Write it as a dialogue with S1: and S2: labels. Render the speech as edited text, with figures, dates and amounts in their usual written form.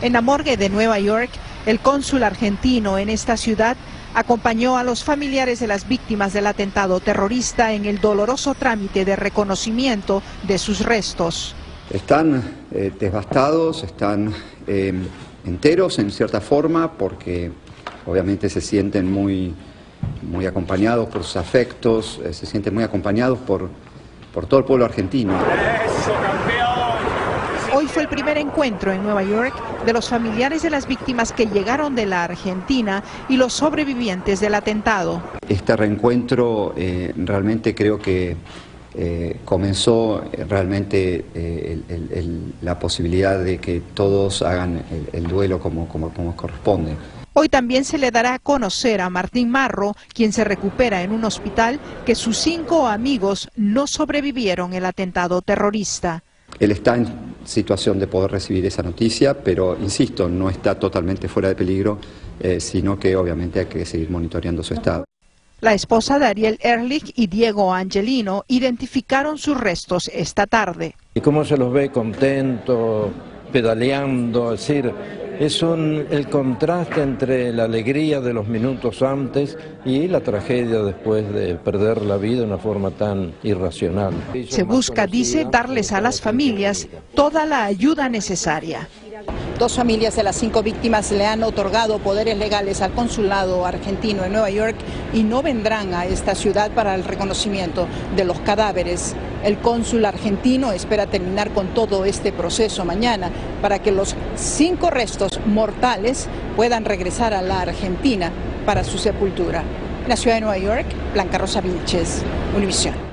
S1: En la morgue de Nueva York, el cónsul argentino en esta ciudad acompañó a los familiares de las víctimas del atentado terrorista en el doloroso trámite de reconocimiento de sus restos.
S2: Están devastados, están enteros en cierta forma, porque obviamente se sienten muy acompañados por sus afectos, se sienten muy acompañados por todo el pueblo argentino.
S1: Hoy fue el primer encuentro en Nueva York de los familiares de las víctimas que llegaron de la Argentina y los sobrevivientes del atentado.
S2: Este reencuentro realmente creo que comenzó realmente la posibilidad de que todos hagan el duelo como corresponde.
S1: Hoy también se le dará a conocer a Martín Marro, quien se recupera en un hospital, que sus 5 amigos no sobrevivieron el atentado terrorista.
S2: Él está en situación de poder recibir esa noticia, pero insisto, no está totalmente fuera de peligro, sino que obviamente hay que seguir monitoreando su estado.
S1: La esposa de Ariel Ehrlich y Diego Angelino identificaron sus restos esta tarde.
S3: ¿Y cómo se los ve contentos, pedaleando? Es decir, es el contraste entre la alegría de los minutos antes y la tragedia después de perder la vida de una forma tan irracional.
S1: Se busca, dice, darles a las familias toda la ayuda necesaria.
S4: 2 familias de las 5 víctimas le han otorgado poderes legales al consulado argentino en Nueva York y no vendrán a esta ciudad para el reconocimiento de los cadáveres. El cónsul argentino espera terminar con todo este proceso mañana para que los 5 restos mortales puedan regresar a la Argentina para su sepultura. En la ciudad de Nueva York, Blanca Rosa Vilches, Univisión.